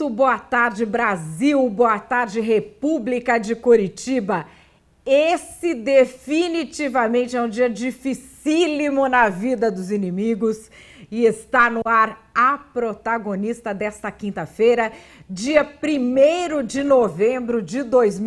muito boa tarde, Brasil, boa tarde, República de Curitiba. Esse definitivamente é um dia dificílimo na vida dos inimigos e está no ar a protagonista desta quinta-feira, dia 1º de novembro de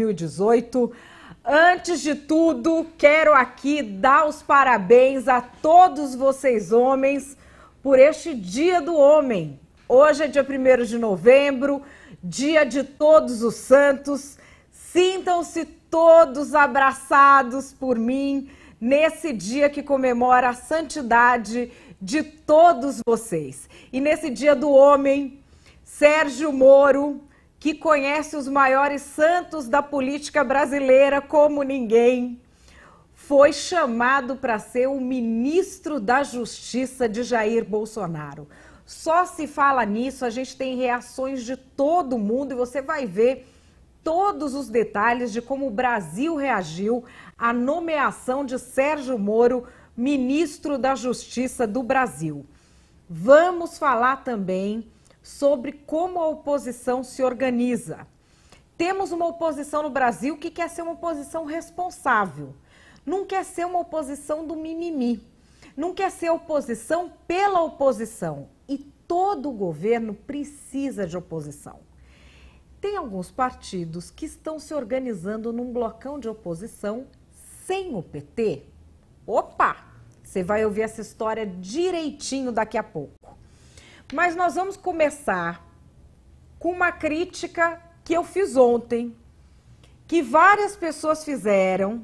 2018. Antes de tudo, quero aqui dar os parabéns a todos vocês homens por este Dia do Homem. Hoje é dia 1º de novembro, dia de Todos os Santos. Sintam-se todos abraçados por mim nesse dia que comemora a santidade de todos vocês. E nesse Dia do Homem, Sérgio Moro, que conhece os maiores santos da política brasileira como ninguém, foi chamado para ser o ministro da Justiça de Jair Bolsonaro. Só se fala nisso, a gente tem reações de todo mundo e você vai ver todos os detalhes de como o Brasil reagiu à nomeação de Sérgio Moro, ministro da Justiça do Brasil. Vamos falar também sobre como a oposição se organiza. Temos uma oposição no Brasil que quer ser uma oposição responsável. Não quer ser uma oposição do mimimi. Não quer ser oposição pela oposição. E todo governo precisa de oposição. Tem alguns partidos que estão se organizando num blocão de oposição sem o PT. Opa! Você vai ouvir essa história direitinho daqui a pouco. Mas nós vamos começar com uma crítica que eu fiz ontem, que várias pessoas fizeram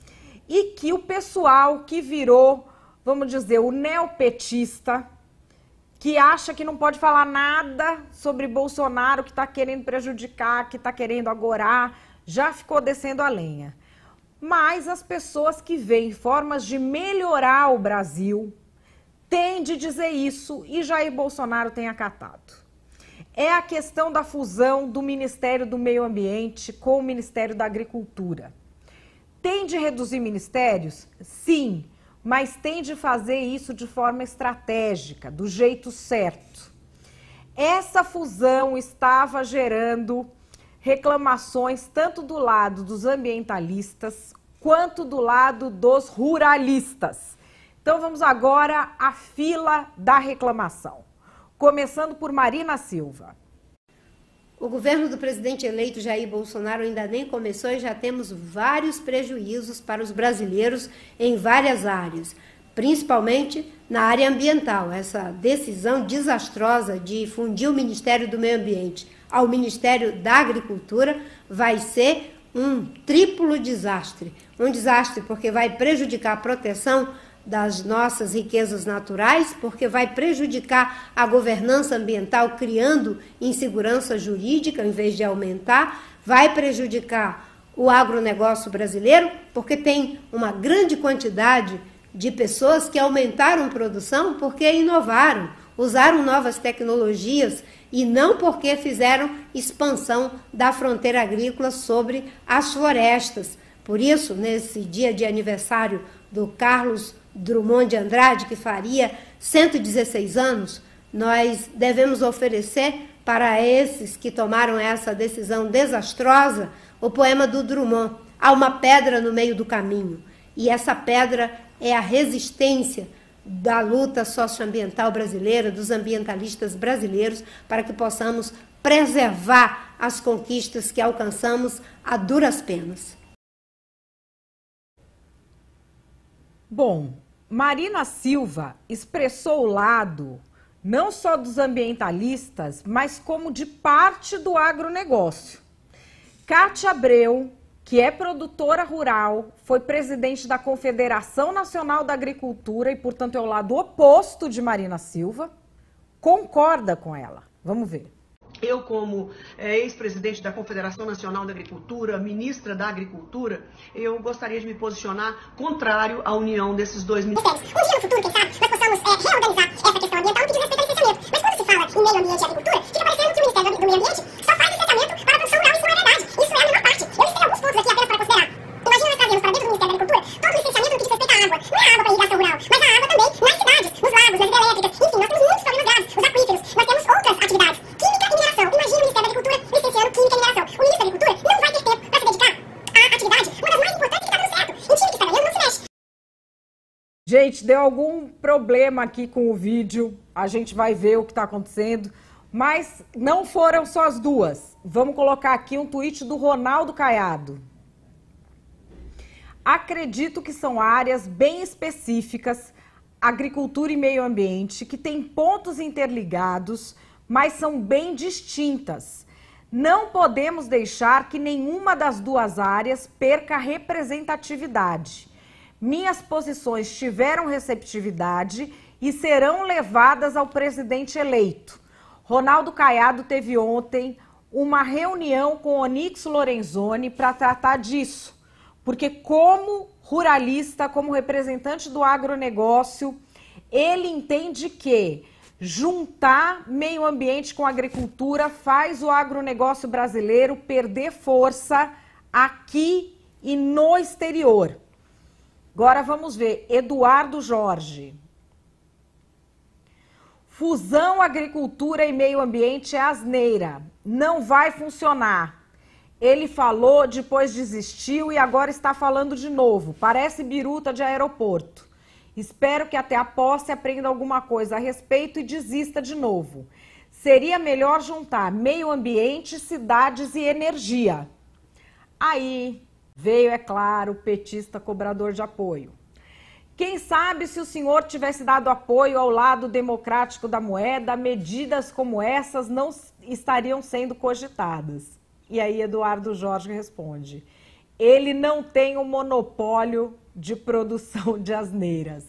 e que o pessoal que virou, vamos dizer, o neopetista, que acha que não pode falar nada sobre Bolsonaro, que está querendo prejudicar, que está querendo agorar, já ficou descendo a lenha. Mas as pessoas que veem formas de melhorar o Brasil têm de dizer isso e Jair Bolsonaro tem acatado. É a questão da fusão do Ministério do Meio Ambiente com o Ministério da Agricultura. Tem de reduzir ministérios? Sim, mas tem de fazer isso de forma estratégica, do jeito certo. Essa fusão estava gerando reclamações tanto do lado dos ambientalistas quanto do lado dos ruralistas. Então vamos agora à fila da reclamação, começando por Marina Silva. O governo do presidente eleito Jair Bolsonaro ainda nem começou e já temos vários prejuízos para os brasileiros em várias áreas, principalmente na área ambiental. Essa decisão desastrosa de fundir o Ministério do Meio Ambiente ao Ministério da Agricultura vai ser um triplo desastre. Um desastre porque vai prejudicar a proteção das nossas riquezas naturais, porque vai prejudicar a governança ambiental, criando insegurança jurídica em vez de aumentar, vai prejudicar o agronegócio brasileiro, porque tem uma grande quantidade de pessoas que aumentaram produção porque inovaram, usaram novas tecnologias e não porque fizeram expansão da fronteira agrícola sobre as florestas. Por isso, nesse dia de aniversário do Carlos Drummond de Andrade, que faria 116 anos, nós devemos oferecer para esses que tomaram essa decisão desastrosa o poema do Drummond, Há uma pedra no meio do caminho. E essa pedra é a resistência da luta socioambiental brasileira, dos ambientalistas brasileiros, para que possamos preservar as conquistas que alcançamos a duras penas. Bom, Marina Silva expressou o lado não só dos ambientalistas, mas como de parte do agronegócio. Cátia Abreu, que é produtora rural, foi presidente da Confederação Nacional da Agricultura e, portanto, é o lado oposto de Marina Silva, concorda com ela. Vamos ver. Eu, como ex-presidente da Confederação Nacional da Agricultura, ministra da Agricultura, eu gostaria de me posicionar contrário à união desses dois ministérios. Um dia no futuro, quem sabe, nós possamos reorganizar essa questão ambiental no que diz respeito ao licenciamento. Mas quando se fala em meio ambiente e agricultura, fica parecendo que o Ministério do Meio Ambiente só faz licenciamento para a produção rural. Isso não é verdade. Isso é a menor parte. Eu listei alguns pontos aqui apenas para considerar. Imagina nós trazemos para dentro do Ministério da Agricultura todo o licenciamento no que diz respeito à água. Não é a água para irrigação rural, mas a água também nas cidades, nos lagos, nas hidrelétricas. Enfim, nós temos muitos problemas graves. Os aquíferos, nós temos outras atividades. Química e mineração. Imagina o Ministério da Gente, deu algum problema aqui com o vídeo, a gente vai ver o que está acontecendo, mas não foram só as duas. Vamos colocar aqui um tweet do Ronaldo Caiado. Acredito que são áreas bem específicas, agricultura e meio ambiente, que têm pontos interligados, mas são bem distintas. Não podemos deixar que nenhuma das duas áreas perca representatividade. Minhas posições tiveram receptividade e serão levadas ao presidente eleito. Ronaldo Caiado teve ontem uma reunião com Onyx Lorenzoni para tratar disso, porque como ruralista, como representante do agronegócio, ele entende que juntar meio ambiente com agricultura faz o agronegócio brasileiro perder força aqui e no exterior. Agora vamos ver, Eduardo Jorge. Fusão agricultura e meio ambiente é asneira, não vai funcionar. Ele falou, depois desistiu e agora está falando de novo. Parece biruta de aeroporto. Espero que até a posse aprenda alguma coisa a respeito e desista de novo. Seria melhor juntar meio ambiente, cidades e energia. Aí veio, é claro, o petista cobrador de apoio. Quem sabe se o senhor tivesse dado apoio ao lado democrático da moeda, medidas como essas não estariam sendo cogitadas. E aí Eduardo Jorge responde, ele não tem um monopólio de produção de asneiras.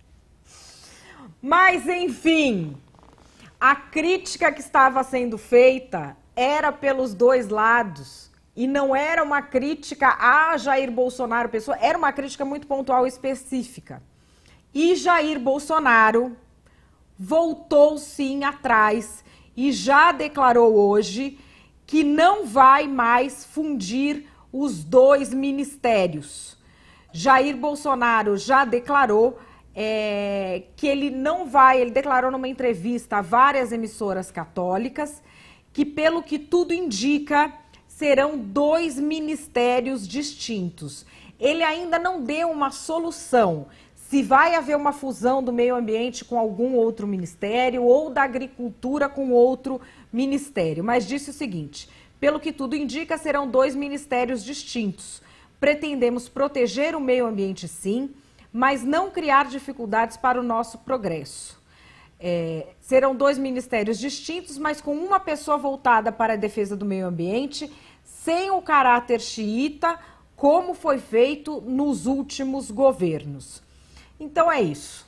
Mas, enfim, a crítica que estava sendo feita era pelos dois lados e não era uma crítica a Jair Bolsonaro, pessoa, era uma crítica muito pontual e específica. E Jair Bolsonaro voltou sim atrás e já declarou hoje que não vai mais fundir os dois ministérios. Jair Bolsonaro já declarou que ele não vai, ele declarou numa entrevista a várias emissoras católicas que, pelo que tudo indica, serão dois ministérios distintos. Ele ainda não deu uma solução se vai haver uma fusão do meio ambiente com algum outro ministério ou da agricultura com outro ministério, mas disse o seguinte, pelo que tudo indica, serão dois ministérios distintos. Pretendemos proteger o meio ambiente sim, mas não criar dificuldades para o nosso progresso. Serão dois ministérios distintos, mas com uma pessoa voltada para a defesa do meio ambiente, sem o caráter xiita, como foi feito nos últimos governos. Então é isso.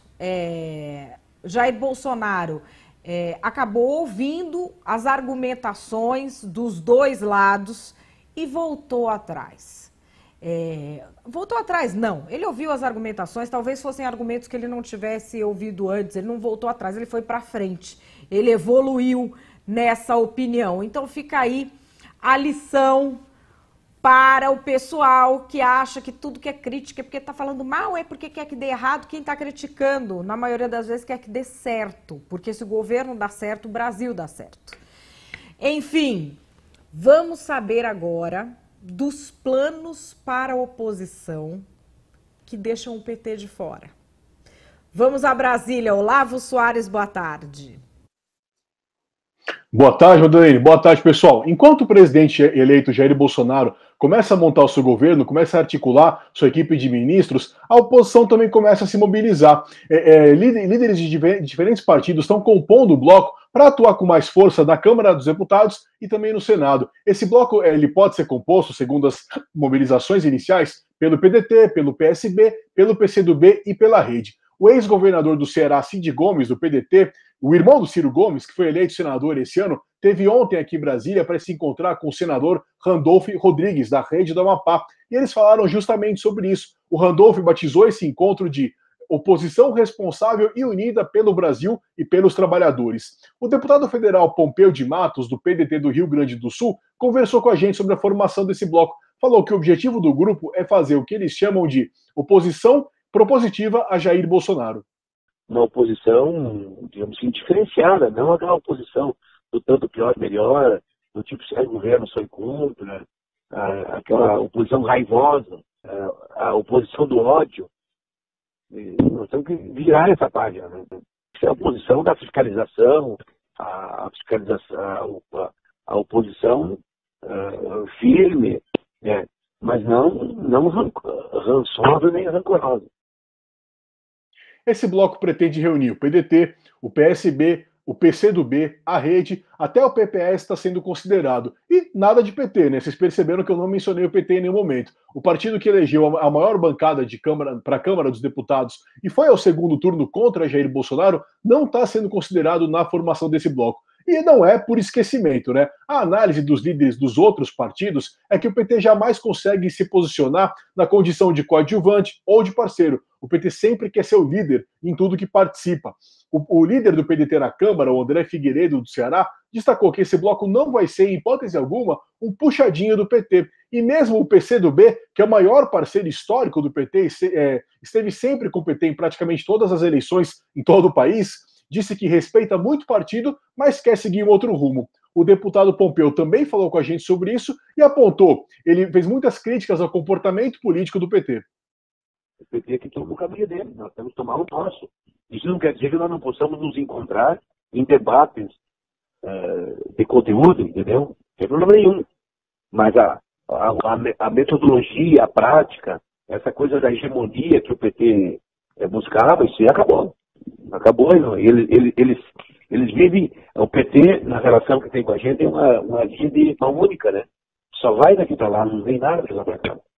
Jair Bolsonaro acabou ouvindo as argumentações dos dois lados e voltou atrás. Voltou atrás, não. Ele ouviu as argumentações, talvez fossem argumentos que ele não tivesse ouvido antes, ele não voltou atrás, ele foi para frente. Ele evoluiu nessa opinião. Então fica aí a lição para o pessoal que acha que tudo que é crítica é porque está falando mal, é porque quer que dê errado. Quem está criticando, na maioria das vezes, quer que dê certo. Porque se o governo dá certo, o Brasil dá certo. Enfim, vamos saber agora dos planos para a oposição que deixam o PT de fora. Vamos a Brasília. Olavo Soares, boa tarde. Boa tarde, Madalene. Boa tarde, pessoal. Enquanto o presidente eleito Jair Bolsonaro começa a montar o seu governo, começa a articular sua equipe de ministros, a oposição também começa a se mobilizar. Líderes de diferentes partidos estão compondo o bloco para atuar com mais força na Câmara dos Deputados e também no Senado. Esse bloco ele pode ser composto, segundo as mobilizações iniciais, pelo PDT, pelo PSB, pelo PCdoB e pela Rede. O ex-governador do Ceará, Cid Gomes, do PDT, o irmão do Ciro Gomes, que foi eleito senador esse ano, teve ontem aqui em Brasília para se encontrar com o senador Randolph Rodrigues, da Rede do Amapá. E eles falaram justamente sobre isso. O Randolph batizou esse encontro de oposição responsável e unida pelo Brasil e pelos trabalhadores. O deputado federal Pompeu de Matos, do PDT do Rio Grande do Sul, conversou com a gente sobre a formação desse bloco. Falou que o objetivo do grupo é fazer o que eles chamam de oposição propositiva a Jair Bolsonaro. Uma oposição, digamos assim, diferenciada, não aquela oposição do tanto pior, melhor, do tipo se é governo, sou contra, aquela oposição raivosa, a oposição do ódio. Nós temos que virar essa página, né? Isso é a oposição da fiscalização, a oposição firme, né? Mas não rançosa nem rancorosa. Esse bloco pretende reunir o PDT, o PSB, o PCdoB, a Rede, até o PPS está sendo considerado. E nada de PT, né? Vocês perceberam que eu não mencionei o PT em nenhum momento. O partido que elegeu a maior bancada de para a Câmara dos Deputados e foi ao segundo turno contra Jair Bolsonaro não está sendo considerado na formação desse bloco. E não é por esquecimento, né? A análise dos líderes dos outros partidos é que o PT jamais consegue se posicionar na condição de coadjuvante ou de parceiro. O PT sempre quer ser o líder em tudo que participa. O líder do PDT na Câmara, o André Figueiredo, do Ceará, destacou que esse bloco não vai ser, em hipótese alguma, um puxadinho do PT. E mesmo o PCdoB, que é o maior parceiro histórico do PT, esteve sempre com o PT em praticamente todas as eleições em todo o país, disse que respeita muito o partido, mas quer seguir um outro rumo. O deputado Pompeu também falou com a gente sobre isso e apontou, ele fez muitas críticas ao comportamento político do PT. O PT que toma o caminho dele, nós temos que tomar o nosso. Isso não quer dizer que nós não possamos nos encontrar em debates de conteúdo, entendeu? Não tem problema nenhum. Mas a metodologia, a prática, essa coisa da hegemonia que o PT buscava, isso aí acabou. Acabou, eles vivem, o PT, na relação que tem com a gente, tem uma linha de mão única, né? Só vai daqui para lá, não vem nada de lá para cá.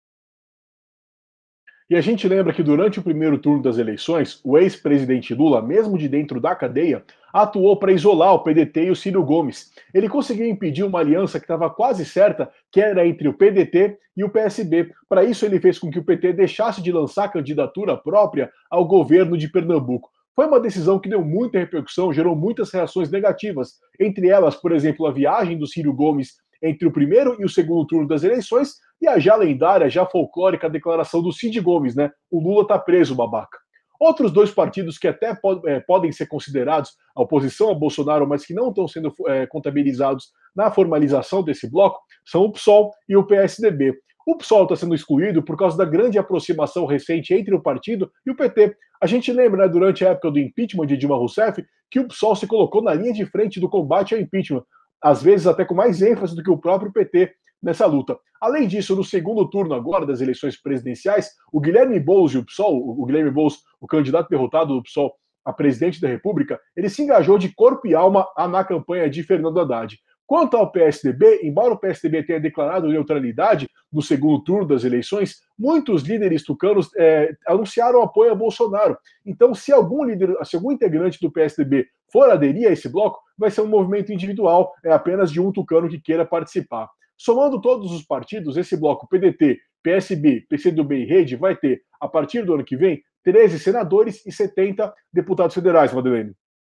E a gente lembra que durante o primeiro turno das eleições, o ex-presidente Lula, mesmo de dentro da cadeia, atuou para isolar o PDT e o Ciro Gomes. Ele conseguiu impedir uma aliança que estava quase certa, que era entre o PDT e o PSB. Para isso, ele fez com que o PT deixasse de lançar candidatura própria ao governo de Pernambuco. Foi uma decisão que deu muita repercussão, gerou muitas reações negativas. Entre elas, por exemplo, a viagem do Ciro Gomes entre o primeiro e o segundo turno das eleições e a já lendária, já folclórica declaração do Cid Gomes, né? O Lula tá preso, babaca. Outros dois partidos que até podem ser considerados a oposição a Bolsonaro, mas que não estão sendo contabilizados na formalização desse bloco, são o PSOL e o PSDB. O PSOL está sendo excluído por causa da grande aproximação recente entre o partido e o PT. A gente lembra, né, durante a época do impeachment de Dilma Rousseff, que o PSOL se colocou na linha de frente do combate ao impeachment, às vezes até com mais ênfase do que o próprio PT nessa luta. Além disso, no segundo turno agora das eleições presidenciais, o Guilherme Boulos e o PSOL, o Guilherme Boulos, o candidato derrotado do PSOL a presidente da República, ele se engajou de corpo e alma na campanha de Fernando Haddad. Quanto ao PSDB, embora o PSDB tenha declarado neutralidade no segundo turno das eleições, muitos líderes tucanos anunciaram apoio a Bolsonaro. Então, se algum integrante do PSDB for aderir a esse bloco, vai ser um movimento individual, apenas de um tucano que queira participar. Somando todos os partidos, esse bloco PDT, PSB, PCdoB e Rede vai ter, a partir do ano que vem, 13 senadores e 70 deputados federais, Madeleine.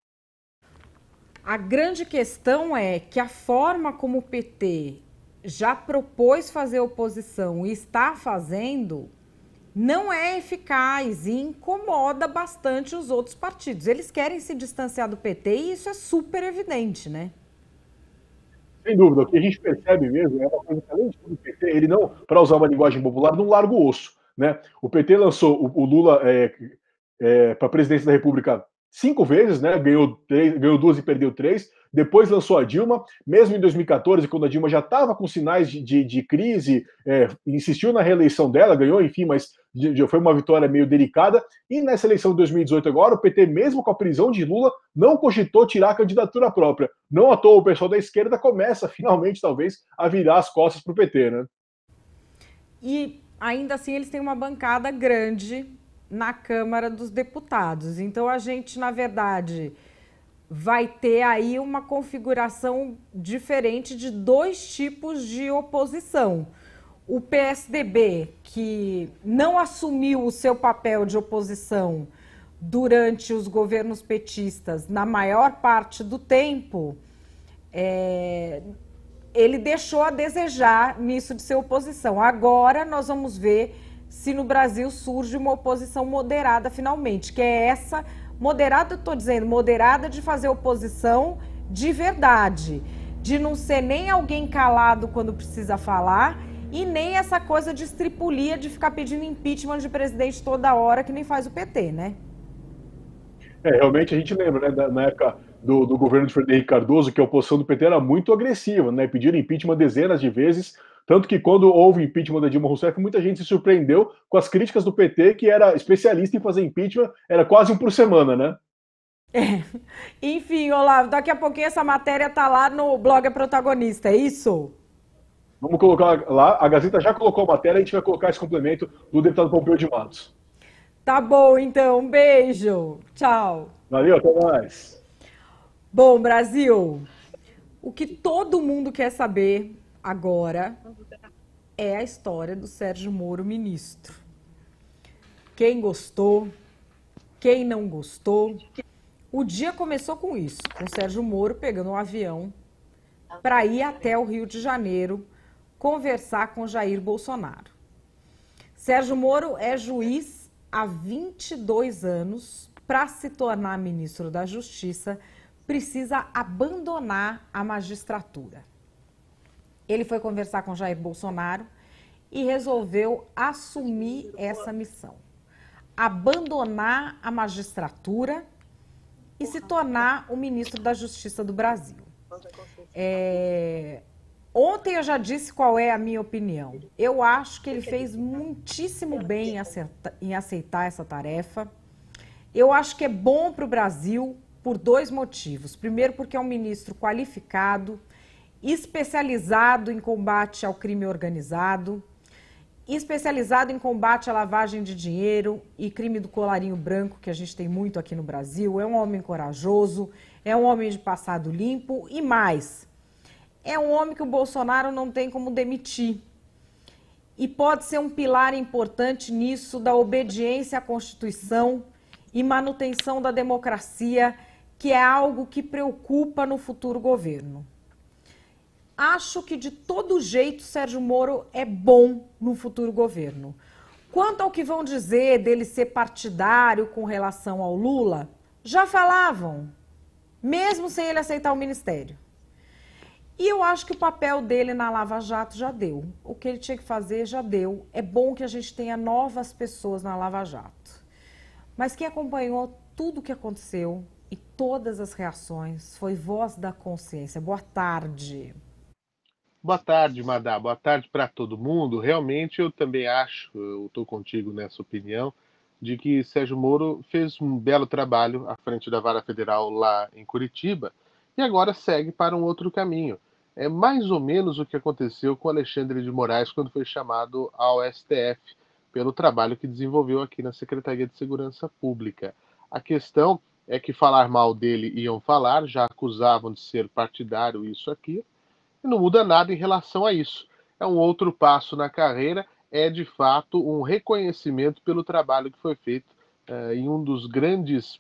A grande questão é que a forma como o PT já propôs fazer oposição e está fazendo não é eficaz e incomoda bastante os outros partidos. Eles querem se distanciar do PT e isso é super evidente, né? Sem dúvida, o que a gente percebe mesmo é uma coisa que, além de tudo, o PT, ele não, para usar uma linguagem popular, não larga o osso, né? O PT lançou o Lula para a presidência da República 5 vezes, né? Ganhou 2 e perdeu 3. Depois lançou a Dilma, mesmo em 2014, quando a Dilma já estava com sinais de crise, insistiu na reeleição dela, ganhou, enfim, mas já foi uma vitória meio delicada. E nessa eleição de 2018 agora, o PT, mesmo com a prisão de Lula, não cogitou tirar a candidatura própria. Não à toa, o pessoal da esquerda começa, finalmente, talvez, a virar as costas para o PT, né? E, ainda assim, eles têm uma bancada grande na Câmara dos Deputados. Então, a gente, na verdade, vai ter aí uma configuração diferente de 2 tipos de oposição. O PSDB, que não assumiu o seu papel de oposição durante os governos petistas na maior parte do tempo, ele deixou a desejar nisso de ser oposição. Agora nós vamos ver se no Brasil surge uma oposição moderada finalmente, que é essa, moderada, eu estou dizendo, moderada de fazer oposição de verdade, de não ser nem alguém calado quando precisa falar e nem essa coisa de estripulia de ficar pedindo impeachment de presidente toda hora, que nem faz o PT, né? Realmente a gente lembra, né, na época do governo de Fernando Henrique Cardoso, que a oposição do PT era muito agressiva, né, pediram impeachment dezenas de vezes, tanto que quando houve impeachment da Dilma Rousseff, muita gente se surpreendeu com as críticas do PT, que era especialista em fazer impeachment, era quase um por semana, né? Enfim, Olavo, daqui a pouquinho essa matéria tá lá no blog A Protagonista, é isso? Vamos colocar lá, a Gazeta já colocou a matéria, a gente vai colocar esse complemento do deputado Pompeu de Matos. Tá bom, então, um beijo, tchau. Valeu, até mais. Bom, Brasil, o que todo mundo quer saber agora é a história do Sérgio Moro, ministro. Quem gostou, quem não gostou. O dia começou com isso, com o Sérgio Moro pegando um avião para ir até o Rio de Janeiro conversar com Jair Bolsonaro. Sérgio Moro é juiz há 22 anos. Para se tornar ministro da Justiça, precisa abandonar a magistratura. Ele foi conversar com Jair Bolsonaro e resolveu assumir essa missão. Abandonar a magistratura e se tornar o ministro da Justiça do Brasil. Ontem eu já disse qual é a minha opinião. Eu acho que ele fez muitíssimo bem em aceitar essa tarefa. Eu acho que é bom para o Brasil por dois motivos. Primeiro, porque é um ministro qualificado, especializado em combate ao crime organizado, especializado em combate à lavagem de dinheiro e crime do colarinho branco, que a gente tem muito aqui no Brasil. É um homem corajoso, é um homem de passado limpo e mais. É um homem que o Bolsonaro não tem como demitir. E pode ser um pilar importante nisso da obediência à Constituição e manutenção da democracia, que é algo que preocupa no futuro governo. Acho que de todo jeito Sérgio Moro é bom no futuro governo. Quanto ao que vão dizer dele ser partidário com relação ao Lula, já falavam, mesmo sem ele aceitar o ministério. E eu acho que o papel dele na Lava Jato já deu. O que ele tinha que fazer já deu. É bom que a gente tenha novas pessoas na Lava Jato. Mas quem acompanhou tudo o que aconteceu e todas as reações foi Voz da Consciência. Boa tarde. Boa tarde, Madá. Boa tarde para todo mundo. Realmente eu também acho, eu estou contigo nessa opinião, de que Sérgio Moro fez um belo trabalho à frente da Vara Federal lá em Curitiba e agora segue para um outro caminho. É mais ou menos o que aconteceu com Alexandre de Moraes quando foi chamado ao STF pelo trabalho que desenvolveu aqui na Secretaria de Segurança Pública. A questão é que falar mal dele iam falar, já acusavam de ser partidário, isso aqui, e não muda nada em relação a isso. É um outro passo na carreira, é de fato um reconhecimento pelo trabalho que foi feito em um dos grandes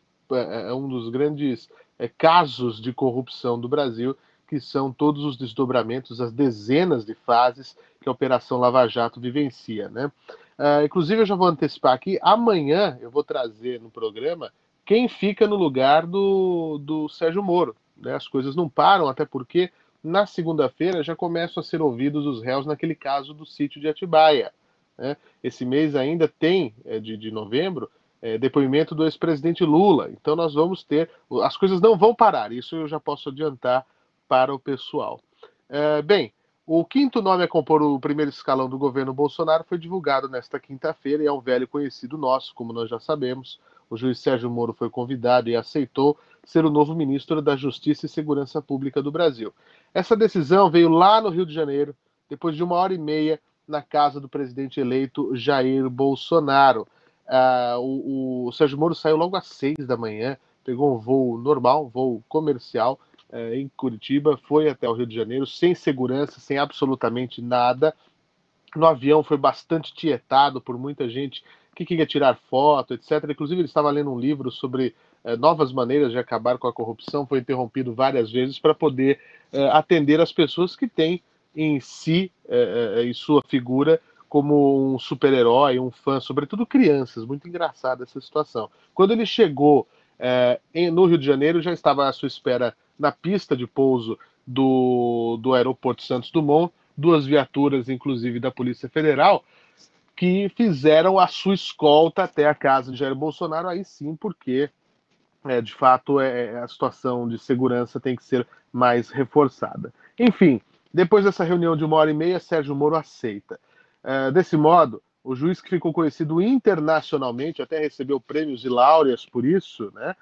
casos de corrupção do Brasil, que são todos os desdobramentos, as dezenas de fases que a Operação Lava Jato vivencia, né? Inclusive, eu já vou antecipar aqui, amanhã eu vou trazer no programa quem fica no lugar do Sérgio Moro, né? As coisas não param, até porque na segunda-feira já começam a ser ouvidos os réus naquele caso do sítio de Atibaia, né? Esse mês ainda tem, de novembro, depoimento do ex-presidente Lula. Então nós vamos ter... As coisas não vão parar, isso eu já posso adiantar para o pessoal. Bem, o quinto nome a compor o primeiro escalão do governo Bolsonaro foi divulgado nesta quinta-feira e é um velho conhecido nosso, como nós já sabemos. O juiz Sérgio Moro foi convidado e aceitou ser o novo ministro da Justiça e Segurança Pública do Brasil. Essa decisão veio lá no Rio de Janeiro, depois de 1h30 na casa do presidente eleito Jair Bolsonaro. O Sérgio Moro saiu logo às 6 da manhã, pegou um voo normal, um voo comercial, em Curitiba, foi até o Rio de Janeiro, sem segurança, sem absolutamente nada. No avião foi bastante tietado por muita gente que queria tirar foto, etc. Inclusive ele estava lendo um livro sobre novas maneiras de acabar com a corrupção, foi interrompido várias vezes para poder atender as pessoas que têm em si, em sua figura, como um super-herói, um fã, sobretudo crianças. Muito engraçada essa situação. Quando ele chegou no Rio de Janeiro, já estava à sua espera na pista de pouso do aeroporto Santos Dumont, 2 viaturas, inclusive da Polícia Federal, que fizeram a sua escolta até a casa de Jair Bolsonaro, aí sim, porque, de fato, a situação de segurança tem que ser mais reforçada. Enfim, depois dessa reunião de 1h30, Sérgio Moro aceita. Desse modo, o juiz que ficou conhecido internacionalmente, até recebeu prêmios e láureas por isso, né?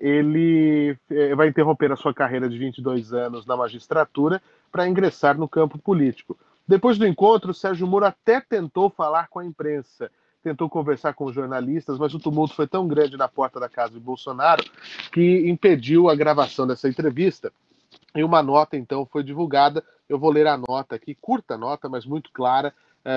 Ele vai interromper a sua carreira de 22 anos na magistratura para ingressar no campo político. Depois do encontro, Sérgio Moro até tentou falar com a imprensa, tentou conversar com os jornalistas, mas o tumulto foi tão grande na porta da casa de Bolsonaro que impediu a gravação dessa entrevista. E uma nota, então, foi divulgada. Eu vou ler a nota aqui, curta nota, mas muito clara,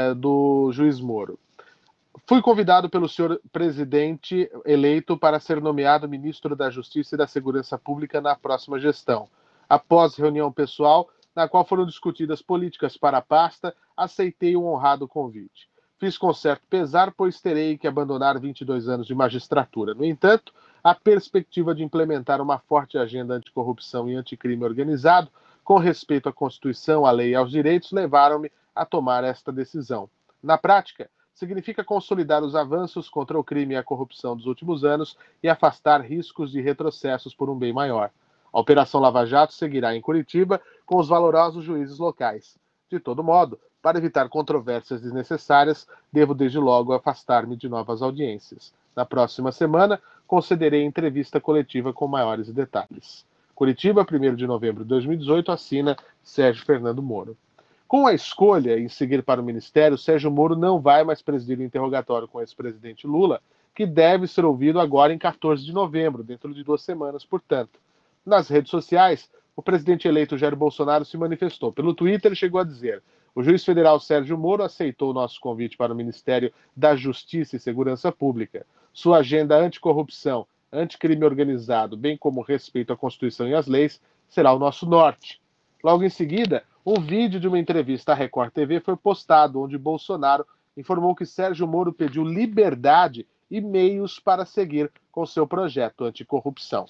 do juiz Moro. Fui convidado pelo senhor presidente eleito para ser nomeado ministro da Justiça e da Segurança Pública na próxima gestão. Após reunião pessoal, na qual foram discutidas políticas para a pasta, aceitei um honrado convite. Fiz com certo pesar, pois terei que abandonar 22 anos de magistratura. No entanto, a perspectiva de implementar uma forte agenda anticorrupção e anticrime organizado, com respeito à Constituição, à lei e aos direitos, levaram-me a tomar esta decisão. Na prática, significa consolidar os avanços contra o crime e a corrupção dos últimos anos e afastar riscos de retrocessos por um bem maior. A Operação Lava Jato seguirá em Curitiba com os valorosos juízes locais. De todo modo, para evitar controvérsias desnecessárias, devo desde logo afastar-me de novas audiências. Na próxima semana, concederei entrevista coletiva com maiores detalhes. Curitiba, 1º de novembro de 2018, assina Sérgio Fernando Moro. Com a escolha em seguir para o ministério, Sérgio Moro não vai mais presidir o interrogatório com o ex-presidente Lula, que deve ser ouvido agora em 14 de novembro, dentro de 2 semanas, portanto. Nas redes sociais, o presidente eleito Jair Bolsonaro se manifestou. Pelo Twitter, ele chegou a dizer: o juiz federal Sérgio Moro aceitou o nosso convite para o Ministério da Justiça e Segurança Pública. Sua agenda anticorrupção, anticrime organizado, bem como respeito à Constituição e às leis, será o nosso norte. Logo em seguida, um vídeo de uma entrevista à Record TV foi postado, onde Bolsonaro informou que Sérgio Moro pediu liberdade e meios para seguir com seu projeto anticorrupção.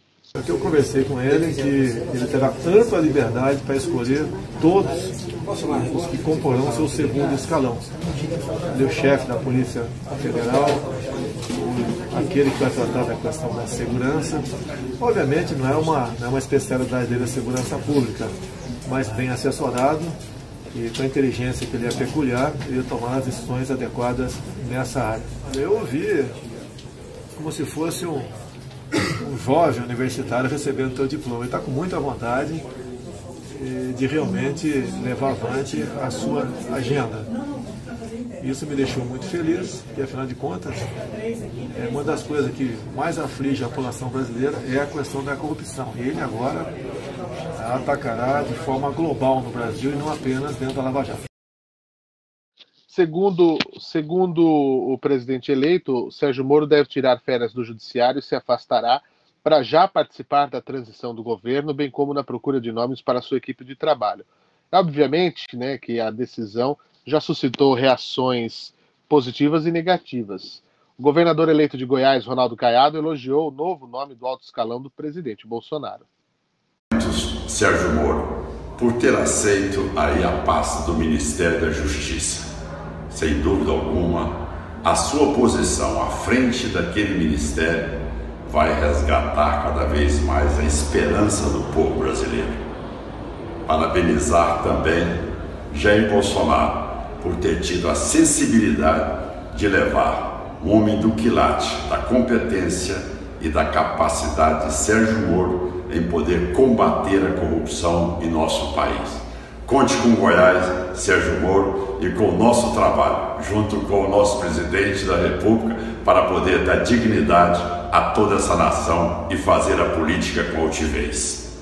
Eu conversei com ele que ele terá ampla liberdade para escolher todos os que comporão seu segundo escalão. Ele é o chefe da Polícia Federal, aquele que vai tratar da questão da segurança. Obviamente não é uma especialidade dele a segurança pública, mas bem assessorado e com a inteligência que ele é peculiar, ele tomar as decisões adequadas nessa área. Eu ouvi como se fosse um jovem universitário recebendo o seu diploma. Ele está com muita vontade de realmente levar avante a sua agenda. Isso me deixou muito feliz, e afinal de contas, uma das coisas que mais aflige a população brasileira é a questão da corrupção. E ele agora atacará de forma global no Brasil e não apenas dentro da Lava Jato. Segundo o presidente eleito, Sérgio Moro deve tirar férias do judiciário e se afastará para já participar da transição do governo, bem como na procura de nomes para a sua equipe de trabalho. Obviamente, né, que a decisão já suscitou reações positivas e negativas. O governador eleito de Goiás, Ronaldo Caiado, elogiou o novo nome do alto escalão do presidente Bolsonaro. Sérgio Moro, por ter aceito aí a pasta do Ministério da Justiça. Sem dúvida alguma, a sua posição à frente daquele ministério vai resgatar cada vez mais a esperança do povo brasileiro. Parabenizar também Jair Bolsonaro por ter tido a sensibilidade de levar um homem do quilate, da competência e da capacidade de Sérgio Moro em poder combater a corrupção em nosso país. Conte com Goiás, Sérgio Moro, e com o nosso trabalho, junto com o nosso presidente da República, para poder dar dignidade a toda essa nação e fazer a política com altivez.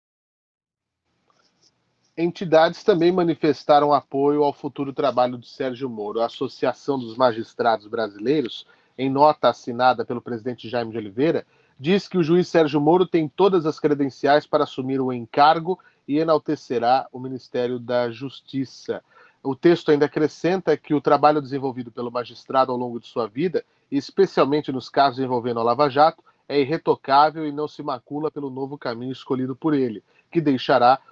Entidades também manifestaram apoio ao futuro trabalho de Sérgio Moro. A Associação dos Magistrados Brasileiros, em nota assinada pelo presidente Jaime de Oliveira, diz que o juiz Sérgio Moro tem todas as credenciais para assumir o encargo e enaltecerá o Ministério da Justiça. O texto ainda acrescenta que o trabalho desenvolvido pelo magistrado ao longo de sua vida, especialmente nos casos envolvendo a Lava Jato, é irretocável e não se macula pelo novo caminho escolhido por ele, que deixará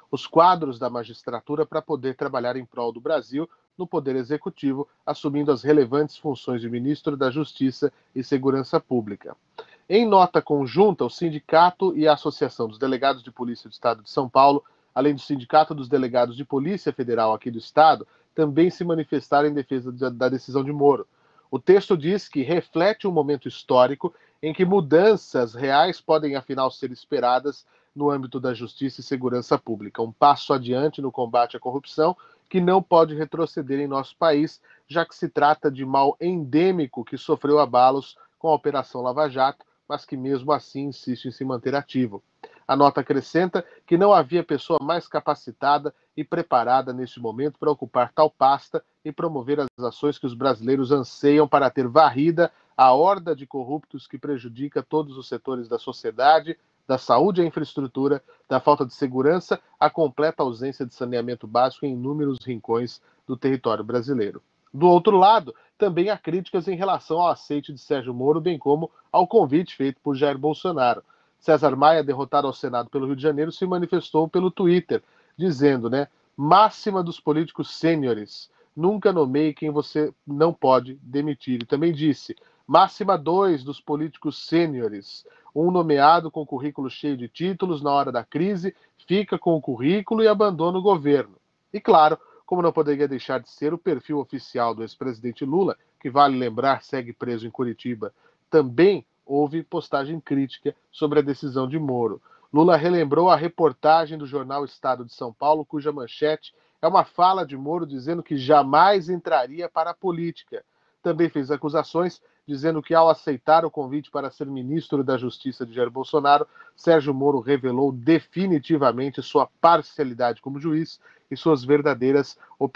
os quadros da magistratura para poder trabalhar em prol do Brasil no Poder Executivo, assumindo as relevantes funções de ministro da Justiça e Segurança Pública. Em nota conjunta, o Sindicato e a Associação dos Delegados de Polícia do Estado de São Paulo, além do Sindicato dos Delegados de Polícia Federal aqui do Estado, também se manifestaram em defesa da decisão de Moro. O texto diz que reflete um momento histórico em que mudanças reais podem, afinal, ser esperadas no âmbito da justiça e segurança pública. Um passo adiante no combate à corrupção que não pode retroceder em nosso país, já que se trata de mal endêmico que sofreu abalos com a Operação Lava Jato, mas que mesmo assim insiste em se manter ativo. A nota acrescenta que não havia pessoa mais capacitada e preparada neste momento para ocupar tal pasta e promover as ações que os brasileiros anseiam para ter varrida a horda de corruptos que prejudica todos os setores da sociedade, da saúde à infraestrutura, da falta de segurança à completa ausência de saneamento básico em inúmeros rincões do território brasileiro. Do outro lado, também há críticas em relação ao aceite de Sérgio Moro, bem como ao convite feito por Jair Bolsonaro. César Maia, derrotado ao Senado pelo Rio de Janeiro, se manifestou pelo Twitter, dizendo, máxima dos políticos sêniores, nunca nomeie quem você não pode demitir. E também disse, máxima 2 dos políticos sêniores, um nomeado com currículo cheio de títulos na hora da crise, fica com o currículo e abandona o governo. E claro, como não poderia deixar de ser, o perfil oficial do ex-presidente Lula, que vale lembrar segue preso em Curitiba, também houve postagem crítica sobre a decisão de Moro. Lula relembrou a reportagem do jornal Estado de São Paulo, cuja manchete é uma fala de Moro dizendo que jamais entraria para a política. Também fez acusações dizendo que, ao aceitar o convite para ser ministro da Justiça de Jair Bolsonaro, Sérgio Moro revelou definitivamente sua parcialidade como juiz e suas verdadeiras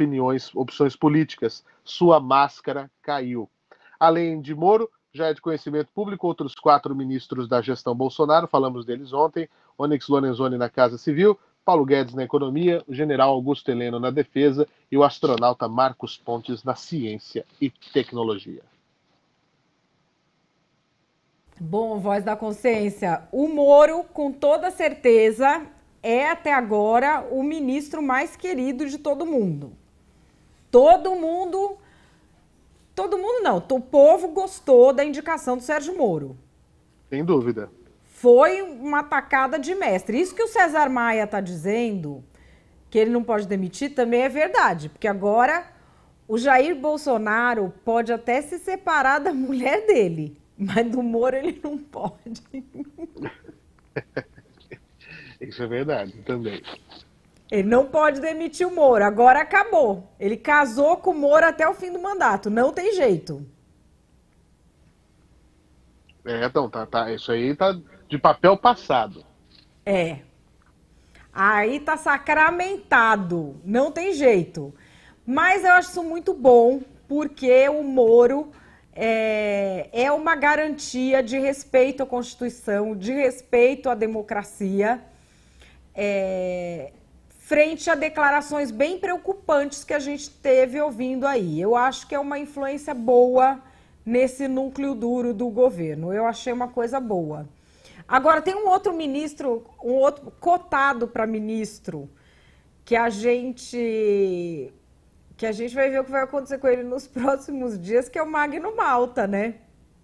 opções políticas. Sua máscara caiu. Além de Moro, já é de conhecimento público outros 4 ministros da gestão Bolsonaro, falamos deles ontem, Onyx Lorenzoni na Casa Civil, Paulo Guedes na Economia, o general Augusto Heleno na Defesa e o astronauta Marcos Pontes na Ciência e Tecnologia. Bom, voz da consciência, o Moro, com toda certeza, é até agora o ministro mais querido de todo mundo. Todo mundo não, o povo gostou da indicação do Sérgio Moro. Sem dúvida. Foi uma tacada de mestre. Isso que o César Maia está dizendo, que ele não pode demitir, também é verdade. Porque agora o Jair Bolsonaro pode até se separar da mulher dele, mas do Moro ele não pode. Isso é verdade também. Ele não pode demitir o Moro. Agora acabou. Ele casou com o Moro até o fim do mandato. Não tem jeito. Então, isso aí tá de papel passado. Aí tá sacramentado. Não tem jeito. Mas eu acho isso muito bom, porque o Moro é uma garantia de respeito à Constituição, de respeito à democracia, frente a declarações bem preocupantes que a gente teve ouvindo aí. Eu acho que é uma influência boa nesse núcleo duro do governo. Eu achei uma coisa boa. Agora, tem um outro ministro, um outro cotado para ministro, que a gente vai ver o que vai acontecer com ele nos próximos dias, que é o Magno Malta, né?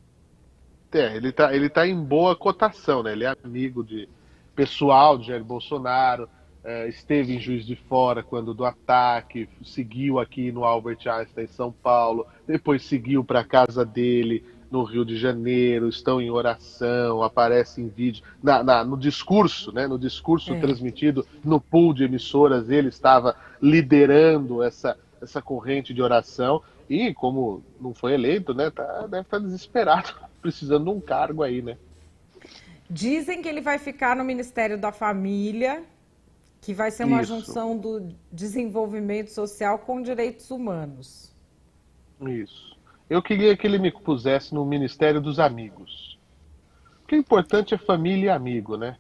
Ele tá em boa cotação, né? Ele é amigo pessoal de Jair Bolsonaro, esteve em Juiz de Fora quando do ataque, seguiu aqui no Albert Einstein em São Paulo, depois seguiu para a casa dele no Rio de Janeiro, estão em oração, aparece em vídeo, no discurso, né? No discurso transmitido no pool de emissoras, ele estava liderando essa corrente de oração e, como não foi eleito, né? Deve estar desesperado, precisando de um cargo aí, né? Dizem que ele vai ficar no Ministério da Família, que vai ser uma junção do desenvolvimento social com direitos humanos. Isso. Eu queria que ele me pusesse no Ministério dos Amigos. Porque o importante é família e amigo, né?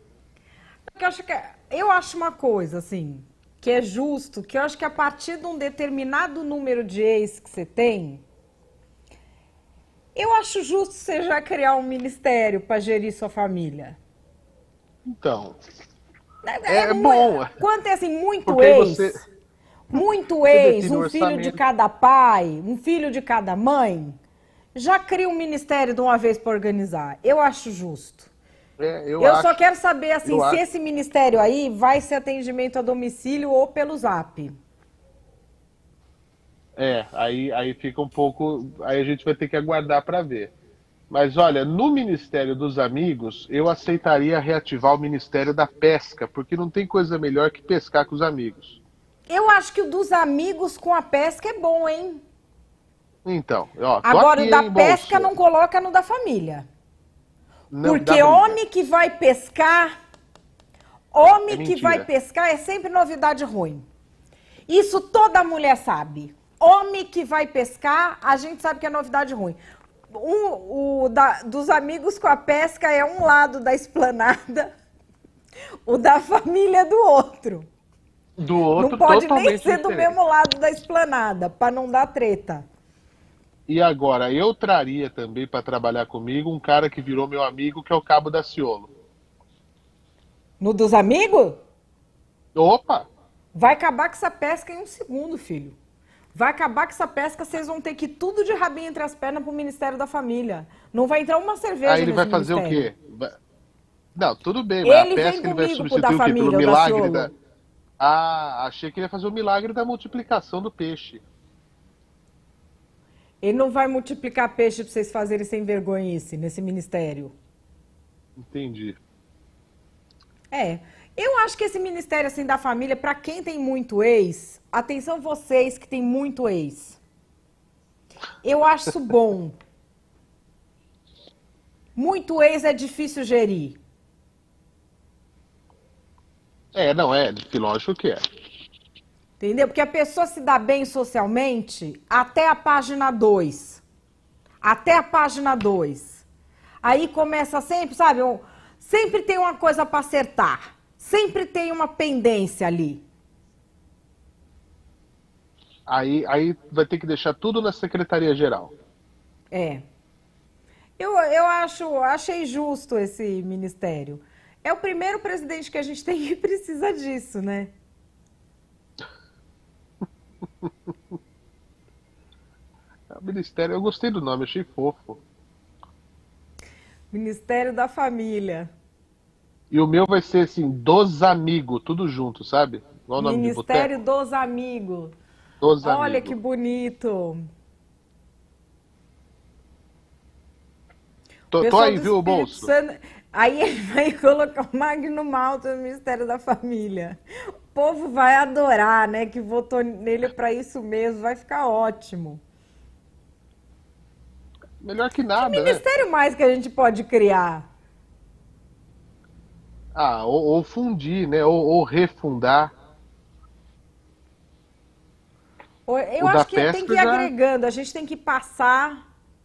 Eu acho uma coisa, assim, que é justo, que eu acho que a partir de um determinado número de ex que você tem, eu acho justo você já criar um ministério para gerir sua família. Então... É bom. Quanto é assim, muito Porque ex, você- muito você ex, define o um filho de orçamento. cada pai, um filho de cada mãe, já cria um ministério de uma vez para organizar. Eu acho justo. Eu só quero saber assim, eu se acho. esse ministério aí vai ser atendimento a domicílio ou pelo Zap. Aí fica um pouco. Aí a gente vai ter que aguardar para ver. Mas olha, no Ministério dos Amigos, eu aceitaria reativar o Ministério da Pesca, porque não tem coisa melhor que pescar com os amigos. Eu acho que o dos amigos com a pesca é bom, hein? Então, ó, tô Agora, aqui, o da hein, pesca Bolso? não coloca no da família. Não dá Porque briga. homem que vai pescar, homem É que mentira. vai pescar é sempre novidade ruim. Isso toda mulher sabe. Homem que vai pescar, a gente sabe que é novidade ruim. Dos amigos com a pesca é um lado da esplanada, o da família é do outro. Do outro, Não pode nem totalmente ser do diferente. mesmo lado da esplanada, para não dar treta. E agora, eu traria também para trabalhar comigo um cara que virou meu amigo, que é o Cabo Daciolo. No dos amigos? Opa! Vai acabar com essa pesca em um segundo, filho. Vai acabar com essa pesca, vocês vão ter que ir tudo de rabinho entre as pernas pro Ministério da Família. Não vai entrar uma cerveja Aí ele vai nesse fazer o ministério. quê? Não, tudo bem, mas Ele a pesca vem ele vai comigo pro substituir da o quê? família, Pelo o milagre Daciolo. da... Ah, achei que ele ia fazer o milagre da multiplicação do peixe. Ele não vai multiplicar peixe pra vocês fazerem sem vergonhice nesse ministério. Entendi. Eu acho que esse ministério assim da família, pra quem tem muito ex, atenção vocês que tem muito ex. Eu acho isso bom. Muito ex é difícil gerir. Lógico que é. Entendeu? Porque a pessoa se dá bem socialmente até a página 2. Até a página 2. Aí começa sempre, sabe? Sempre tem uma coisa para acertar. Sempre tem uma pendência ali. Aí vai ter que deixar tudo na Secretaria-Geral. Achei justo esse ministério. É o primeiro presidente que a gente tem que precisa disso, né? O Ministério, eu gostei do nome, achei fofo. Ministério da Família. E o meu vai ser assim, dos amigos, tudo junto, sabe? Igual o nome de Ministério boteco. dos Amigos. Dos Olha amigos. que bonito. Tô Pessoal aí, do viu, Espírito Bolso? Santo- Aí ele vai colocar o Magno Malta no Ministério da Família. O povo vai adorar, né? Que votou nele para isso mesmo. Vai ficar ótimo. Melhor que Que nada, né? ministério mais que a gente pode criar? Ou fundir, né? Ou refundar. Eu O da acho que tem pesca que ir já- agregando. A gente tem que passar.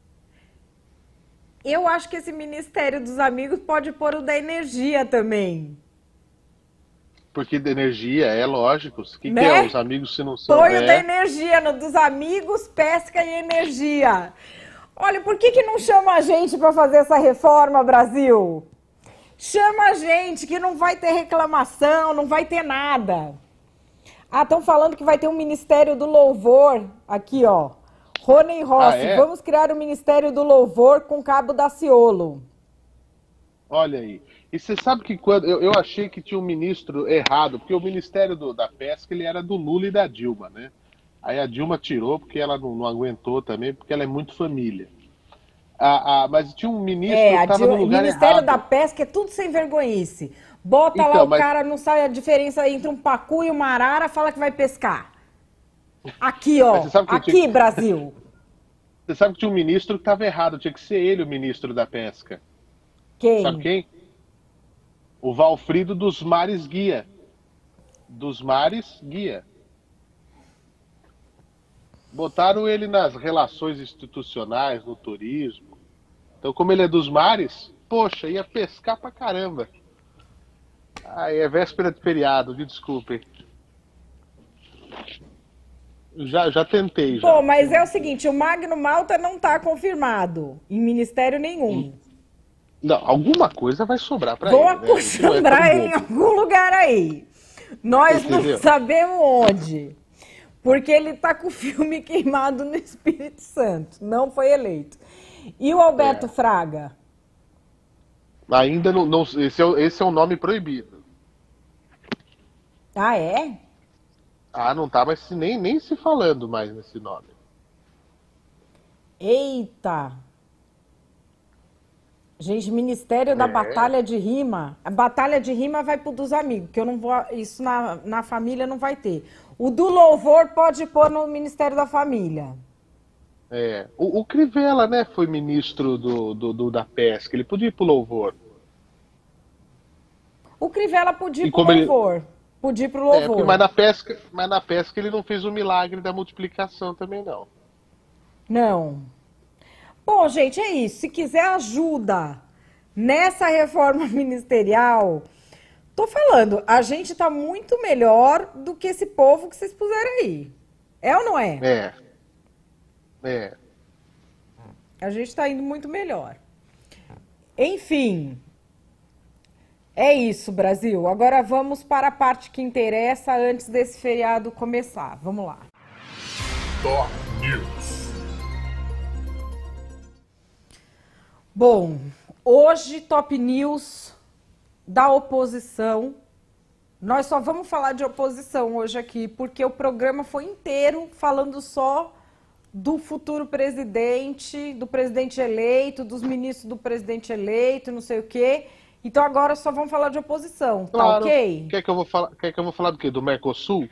Eu acho que esse Ministério dos Amigos pode pôr o da energia também. Porque de energia, é lógico. O que, Né? que é? Os amigos se não são. Põe o da energia, no dos amigos, pesca e energia. Olha, por que não chama a gente para fazer essa reforma, Brasil? Chama a gente, que não vai ter reclamação, não vai ter nada. Estão falando que vai ter um Ministério do Louvor. Aqui, ó. Rony Rossi, é? vamos criar o Ministério do Louvor com Cabo Daciolo. Olha aí. E você sabe que quando eu achei que tinha um ministro errado, porque o Ministério da Pesca ele era do Lula e da Dilma, né? Aí a Dilma tirou porque ela não aguentou também, porque ela é muito família. Mas tinha um ministro que estava no o lugar Ministério errado. da Pesca é tudo sem vergonhice. Bota lá Então, o mas- cara, não sabe a diferença entre um pacu e uma arara, fala que vai pescar. Aqui, ó. Mas você sabe que eu Aqui, tinha- Brasil. Você sabe que tinha um ministro que estava errado, tinha que ser ele o ministro da Pesca. Quem? Sabe quem? O Valfrido dos Mares Guia. Dos Mares Guia. Botaram ele nas relações institucionais, no turismo. Então, como ele é dos mares, poxa, ia pescar pra caramba. É véspera de feriado, me desculpem. Já tentei, já. Pô, mas é o seguinte, o Magno Malta não está confirmado em ministério nenhum. Não, alguma coisa vai sobrar para Vou ele. acostumbrar ele em algum lugar aí. Nós Entendeu? não sabemos onde. Porque ele tá com o filme queimado no Espírito Santo. Não foi eleito. E o Alberto Fraga? Ainda não esse é um nome proibido. Ah, é? Ah, não tá mais nem se falando mais nesse nome. Eita! Gente, Ministério da Batalha de Rima. A Batalha de Rima vai pro dos amigos, que eu não vou. Isso na família não vai ter. O do louvor pode pôr no Ministério da Família. O Crivella, né, foi ministro da pesca. Ele podia ir pro louvor. O Crivella podia ir pro louvor. Podia ir pro louvor. Mas na pesca ele não fez o milagre da multiplicação também, não. Não. Bom, gente, é isso. Se quiser ajuda nessa reforma ministerial, tô falando, a gente tá muito melhor do que esse povo que vocês puseram aí. É ou não é? A gente tá indo muito melhor. Enfim, é isso, Brasil. Agora vamos para a parte que interessa antes desse feriado começar. Vamos lá. Top News. Bom, hoje Top News da oposição. Nós só vamos falar de oposição hoje aqui, porque o programa foi inteiro falando só do futuro presidente, do presidente eleito, dos ministros do presidente eleito, não sei o quê. Então agora só vamos falar de oposição, Claro. tá ok? Quer que eu vou falar do quê? Do Mercosul?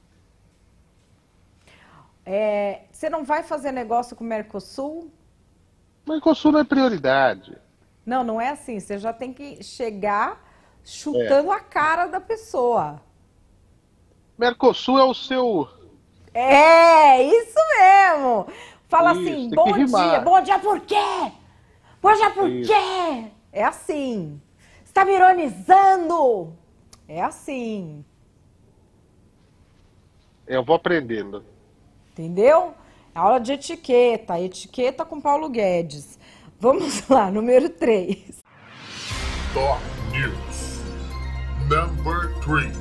Você não vai fazer negócio com o Mercosul? O Mercosul não é prioridade. Não, não é assim. Você já tem que chegar chutando a cara da pessoa. Mercosul é o seu... É, isso mesmo. Fala Isso, assim, tem que bom rimar. dia. Bom dia por quê? Bom dia por Isso. quê? É assim. Você tá me ironizando? É assim. Eu vou aprendendo. Entendeu? Aula de etiqueta. Etiqueta com Paulo Guedes. Vamos lá, número 3. Top News. Number 3.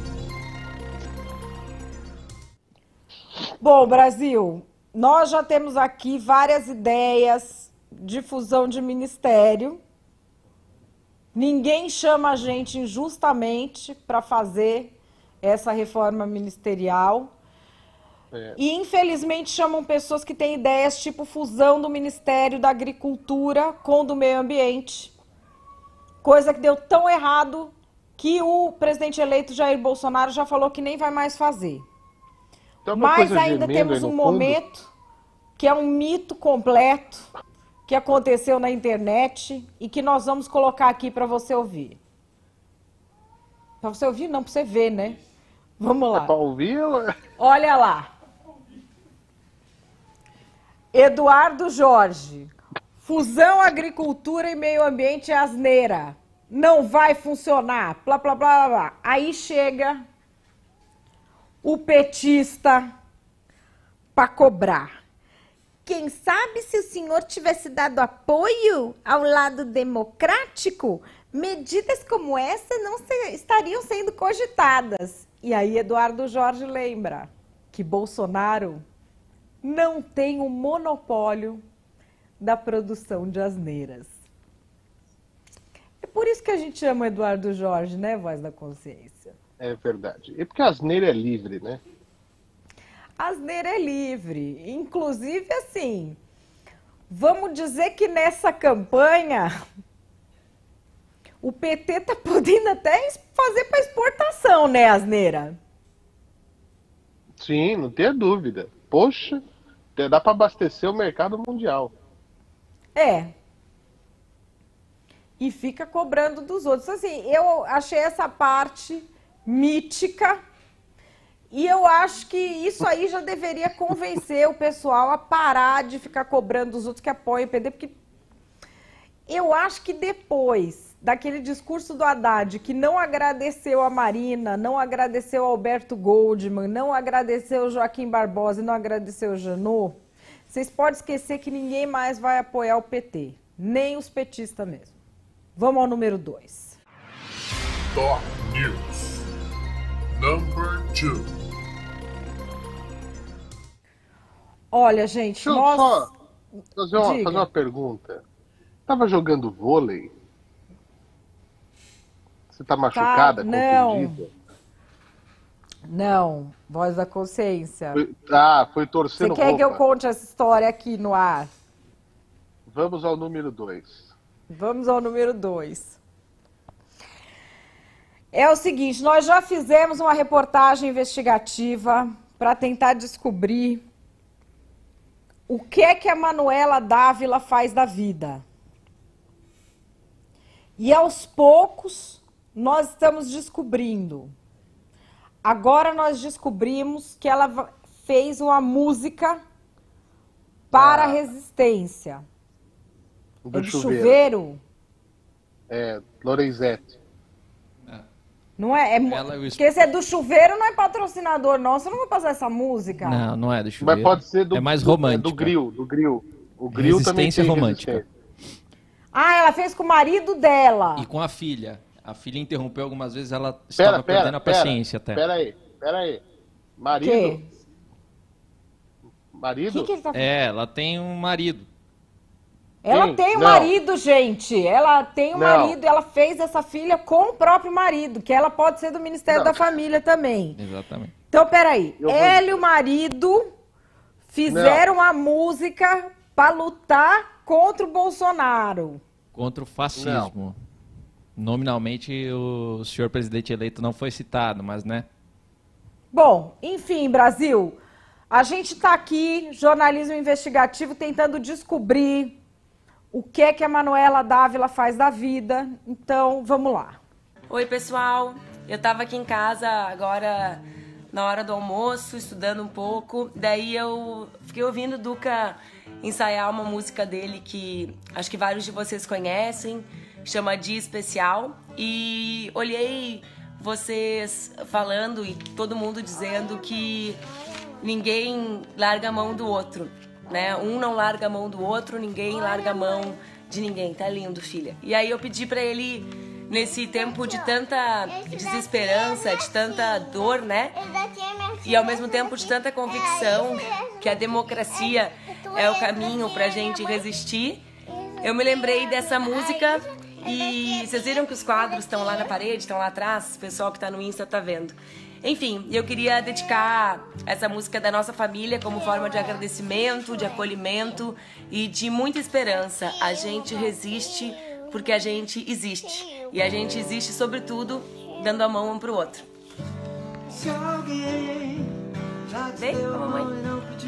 Bom, Brasil, nós já temos aqui várias ideias de fusão de ministério. Ninguém chama a gente injustamente para fazer essa reforma ministerial. E, infelizmente, chamam pessoas que têm ideias tipo fusão do Ministério da Agricultura com o do Meio Ambiente. Coisa que deu tão errado que o presidente eleito Jair Bolsonaro já falou que nem vai mais fazer. Mas ainda temos um momento que é um mito completo que aconteceu na internet e que nós vamos colocar aqui para você ouvir. Para você ouvir? Não, para você ver, né? Vamos lá. É para ouvir? Olha lá. Eduardo Jorge. Fusão agricultura e meio ambiente é asneira. Não vai funcionar. Blá, blá, blá, blá. Aí chega o petista para cobrar. Quem sabe se o senhor tivesse dado apoio ao lado democrático, medidas como essa não estariam sendo cogitadas. E aí Eduardo Jorge lembra que Bolsonaro não tem o monopólio da produção de asneiras. É por isso que a gente chama Eduardo Jorge, né, Voz da Consciência? É verdade. É porque a asneira é livre, né? A asneira é livre. Inclusive, assim, vamos dizer que nessa campanha o PT tá podendo até fazer para exportação, né, asneira? Sim, não tenha dúvida. Poxa, dá para abastecer o mercado mundial. E fica cobrando dos outros. Assim, eu achei essa parte mítica e eu acho que isso aí já deveria convencer o pessoal a parar de ficar cobrando dos outros que apoiam o PT, porque eu acho que depois daquele discurso do Haddad, que não agradeceu a Marina, não agradeceu ao Alberto Goldman, não agradeceu o Joaquim Barbosa e não agradeceu o Janot, vocês podem esquecer que ninguém mais vai apoiar o PT, nem os petistas mesmo. Vamos ao número 2. Top News. Number 2. Olha, gente, Deixa eu só fazer uma pergunta. Tava jogando vôlei? Você tá machucada? Confundida? Não, voz da consciência. Foi torcendo roupa. Você quer que eu conte essa história aqui no ar? Vamos ao número 2. Vamos ao número 2. É o seguinte, nós já fizemos uma reportagem investigativa para tentar descobrir o que é que a Manuela Dávila faz da vida. E aos poucos nós estamos descobrindo. Agora nós descobrimos que ela fez uma música para a resistência. Do chuveiro? É, Lorenzetti. Não é? Porque esse é do chuveiro, não é patrocinador, não. Você não vai passar essa música? Não, não é do chuveiro. Mas pode ser é mais romântico. Do grill. O grill também tem romântica. Ah, ela fez com o marido dela. E com a filha. A filha interrompeu algumas vezes, ela estava perdendo a paciência até. Pera aí. Marido? Que? Marido? Que ele tá... ela tem um marido. Ela tem um marido, gente. Ela tem um marido e ela fez essa filha com o próprio marido, que ela pode ser do Ministério da Família também. Exatamente. Então, peraí. Ela e o marido fizeram uma música para lutar contra o Bolsonaro. Contra o fascismo. Nominalmente, o senhor presidente eleito não foi citado, mas, né? Bom, enfim, Brasil, a gente está aqui, jornalismo investigativo, tentando descobrir o que é que a Manuela Dávila faz da vida. Então, vamos lá. Oi, pessoal. Eu estava aqui em casa agora na hora do almoço, estudando um pouco. Daí eu fiquei ouvindo o Duca ensaiar uma música dele que acho que vários de vocês conhecem, chama Dia Especial. E olhei vocês falando e todo mundo dizendo que ninguém larga a mão do outro, né? Um não larga a mão do outro, ninguém larga a mão de ninguém. Tá lindo, filha. E aí eu pedi pra ele, nesse tempo de tanta desesperança, de tanta dor, né? E ao mesmo tempo de tanta convicção que a democracia é o caminho pra gente resistir, eu me lembrei dessa música. E vocês viram que os quadros estão lá na parede, estão lá atrás? O pessoal que tá no Insta tá vendo. Enfim, eu queria dedicar essa música da nossa família como forma de agradecimento, de acolhimento e de muita esperança. A gente resiste porque a gente existe. E a gente existe, sobretudo, dando a mão um pro outro. Vem, mamãe.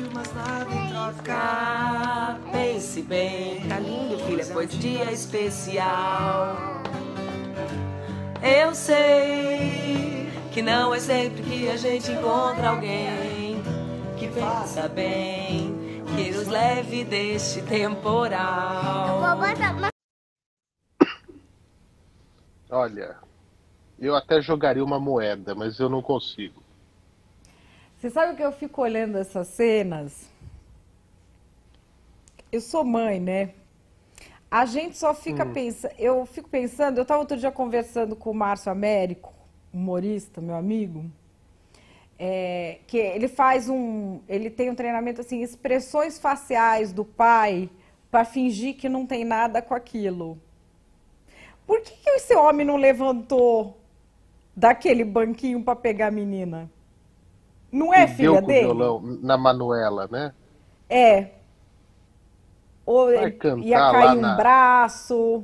Pense bem, tá lindo, filha, pois dia especial. Eu sei que não é sempre que a gente encontra alguém que pensa bem, que nos leve deste temporal. Olha, eu até jogaria uma moeda, mas eu não consigo. Você sabe que eu fico olhando essas cenas? Eu sou mãe, né? A gente só fica pensando... Eu fico pensando... Eu estava outro dia conversando com o Márcio Américo, humorista, meu amigo, que ele faz ele tem um treinamento assim, expressões faciais do pai para fingir que não tem nada com aquilo. Por que esse homem não levantou daquele banquinho para pegar a menina? Não é filha dele? Deu com o violão na Manuela, né? É. Ou ia cair um braço.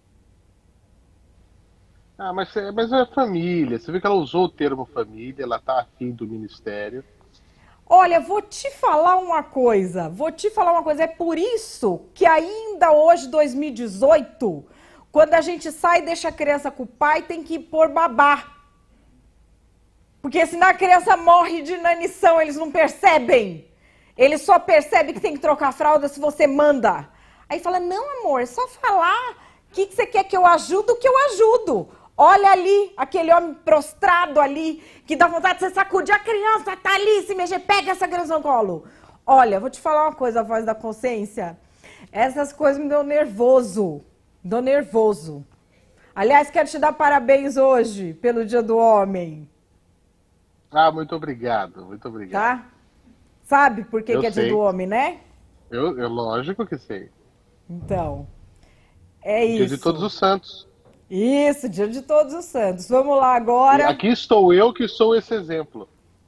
Ah, mas é família. Você vê que ela usou o termo família, ela tá afim do ministério. Olha, vou te falar uma coisa. É por isso que ainda hoje, 2018, quando a gente sai e deixa a criança com o pai, tem que pôr babá. Porque senão a criança morre de inanição, eles não percebem. Eles só percebem que tem que trocar a fralda se você manda. Aí fala, não amor, é só falar. O que você quer que eu ajudo? O que eu ajudo? Olha ali, aquele homem prostrado ali, que dá vontade de você sacudir a criança, tá ali, se mexer, pega essa criança no colo. Olha, vou te falar uma coisa, a voz da consciência. Essas coisas me dão nervoso. Aliás, quero te dar parabéns hoje pelo Dia do Homem. Ah, muito obrigado, muito obrigado. Tá? Sabe por que é Dia do Homem, né? Eu lógico que sei. Então, é isso. Dia de Todos os Santos. Isso, Dia de Todos os Santos. Vamos lá agora. E aqui estou eu que sou esse exemplo.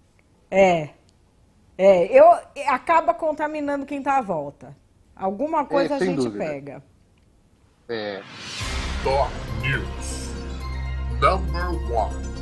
Acaba contaminando quem tá à volta. Alguma coisa a gente dúvida. pega. Top News. Number 1.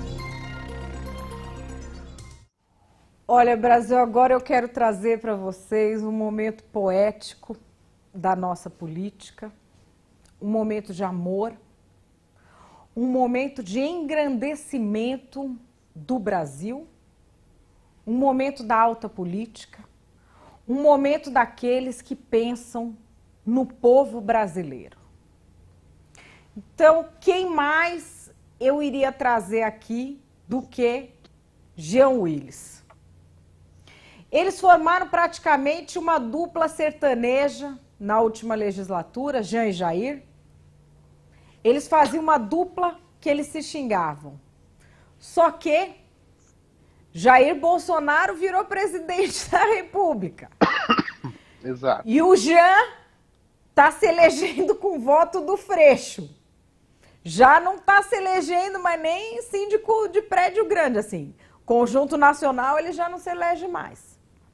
Olha, Brasil, agora eu quero trazer para vocês um momento poético da nossa política, um momento de amor, um momento de engrandecimento do Brasil, um momento da alta política, um momento daqueles que pensam no povo brasileiro. Então, quem mais eu iria trazer aqui do que Jean Willis? Eles formaram praticamente uma dupla sertaneja na última legislatura, Jean e Jair. Eles faziam uma dupla que eles se xingavam. Só que Jair Bolsonaro virou presidente da República. Exato. E o Jean está se elegendo com voto do Freixo. Já não está se elegendo, mas nem síndico de prédio grande, assim. Conjunto nacional, ele já não se elege mais.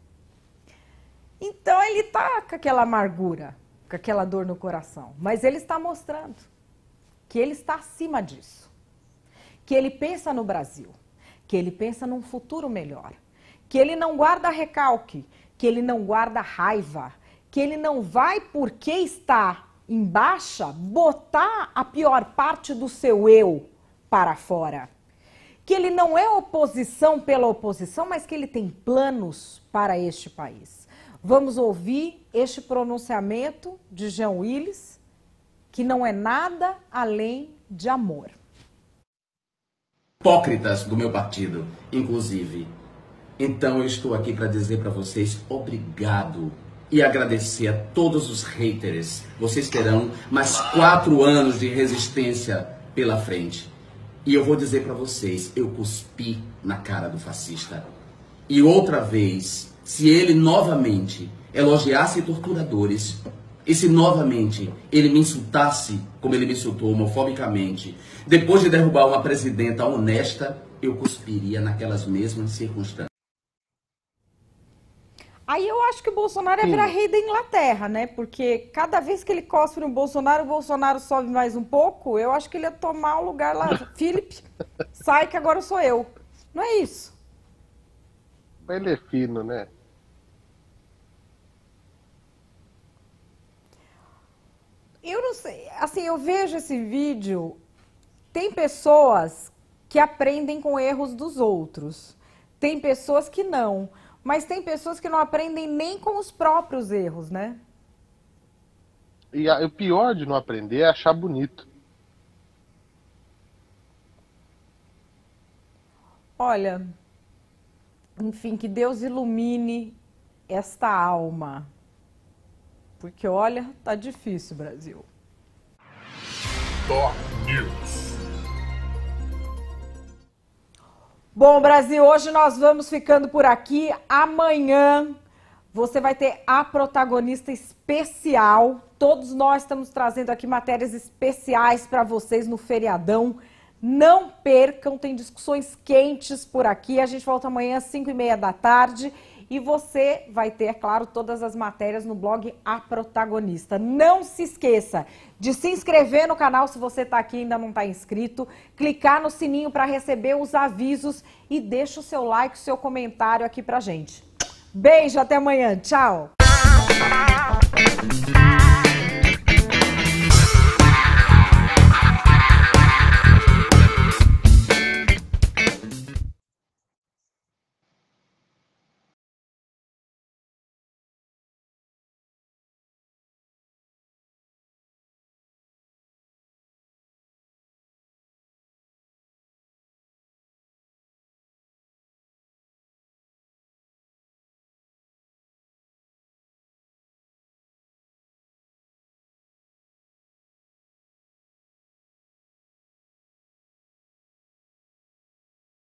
Então, ele está com aquela amargura, com aquela dor no coração. Mas ele está mostrando que ele está acima disso. Que ele pensa no Brasil. Que ele pensa num futuro melhor. Que ele não guarda recalque. Que ele não guarda raiva. Que ele não vai, porque está em baixa, botar a pior parte do seu eu para fora. Que ele não é oposição pela oposição, mas que ele tem planos para este país. Vamos ouvir este pronunciamento de Jean Willis, que não é nada além de amor. Hipócritas do meu partido, inclusive. Então eu estou aqui para dizer para vocês obrigado e agradecer a todos os haters. Vocês terão mais 4 anos de resistência pela frente. E eu vou dizer para vocês, eu cuspi na cara do fascista. E outra vez, se ele novamente elogiasse torturadores, e se novamente ele me insultasse, como ele me insultou homofobicamente, depois de derrubar uma presidenta honesta, eu cuspiria naquelas mesmas circunstâncias. Aí eu acho que o Bolsonaro é virar rei da Inglaterra, né? Porque cada vez que ele cospe no Bolsonaro, o Bolsonaro sobe mais um pouco. Eu acho que ele ia tomar o lugar lá. Felipe, sai que agora sou eu. Não é isso? Ele é fino, né? Eu não sei. Assim, eu vejo esse vídeo. Tem pessoas que aprendem com erros dos outros. Tem pessoas que não. Mas tem pessoas que não aprendem nem com os próprios erros, né? E o pior de não aprender é achar bonito. Olha, enfim, que Deus ilumine esta alma. Porque, olha, tá difícil, Brasil. Top News. Bom, Brasil, hoje nós vamos ficando por aqui. Amanhã você vai ter a protagonista especial. Todos nós estamos trazendo aqui matérias especiais para vocês no feriadão. Não percam, tem discussões quentes por aqui. A gente volta amanhã às 5h30 da tarde. E você vai ter, é claro, todas as matérias no blog A Protagonista. Não se esqueça de se inscrever no canal se você está aqui e ainda não está inscrito. Clicar no sininho para receber os avisos e deixa o seu like, o seu comentário aqui pra gente. Beijo, até amanhã. Tchau!